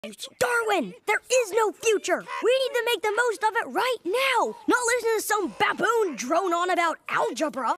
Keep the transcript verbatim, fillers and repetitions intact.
Darwin, there is no future. We need to make the most of it right now, not listen to some baboon drone on about algebra.